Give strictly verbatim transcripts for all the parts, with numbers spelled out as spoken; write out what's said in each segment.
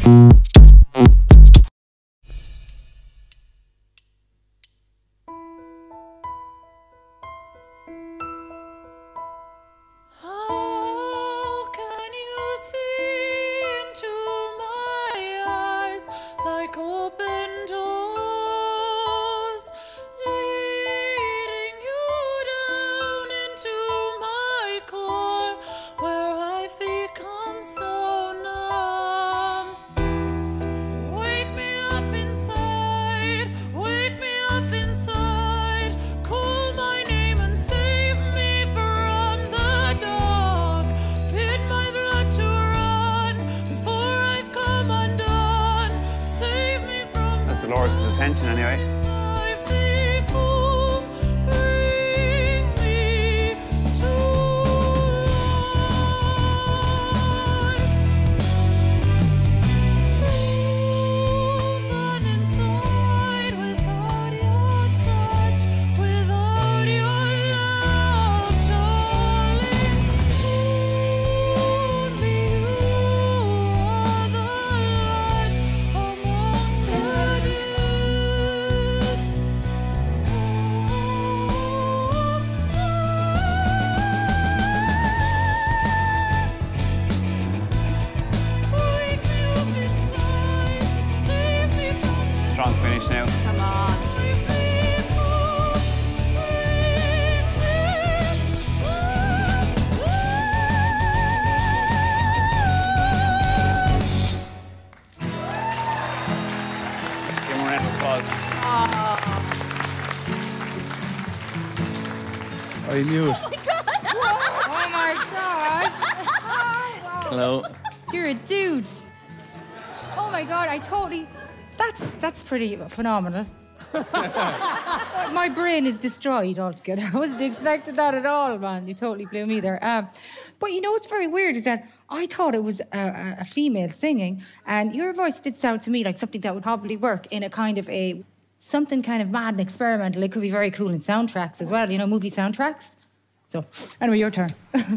Dolores' attention anyway. Strong finish now. Come on. Give him a round of applause. I knew it. Oh my god. Hello. You're a dude. Oh my god, I totally... That's that's pretty phenomenal. My brain is destroyed altogether. I wasn't expecting that at all, man. You totally blew me there. Um, but you know what's very weird is that I thought it was a, a female singing, and your voice did sound to me like something that would probably work in a kind of a... something kind of mad and experimental. It could be very cool in soundtracks as well, you know, movie soundtracks. So, anyway, your turn.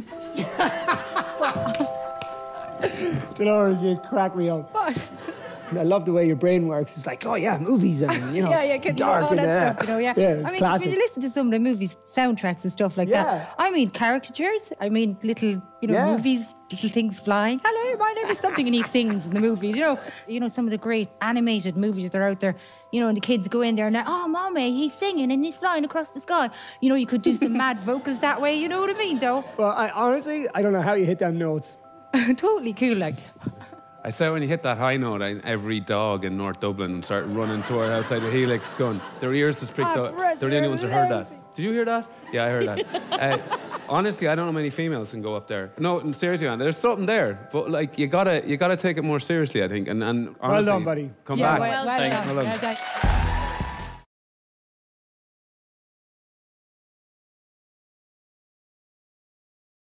Dolores, you crack me up. What? I love the way your brain works. It's like, oh yeah, movies and, you know, yeah, yeah, can dark all and that uh, stuff, you know, yeah. Yeah, I it's mean, classic. when you listen to some of the movies, soundtracks and stuff like Yeah. that, I mean, caricatures, I mean, little, you know, Yeah. movies, little things flying. Hello, my name is something, and he sings in the movie, you know. You know, some of the great animated movies that are out there, you know, and the kids go in there and they're, oh, mommy, he's singing and he's flying across the sky. You know, you could do some mad vocals that way, you know what I mean, though? Well, I honestly, I don't know how you hit them notes. Totally cool, like. I said when you hit that high note, I, every dog in North Dublin started running to our house outside the Helix gun. Their ears just pricked Oh, up. Bros, They're the only ones who heard that. lazy. Did you hear that? Yeah, I heard that. uh, honestly, I don't know many females can go up there. No, and seriously, man, there's something there, but like you gotta, you gotta take it more seriously, I think. And, and honestly, Well done, buddy. come Yeah, back. well, well Thanks. done. Well done. Well done.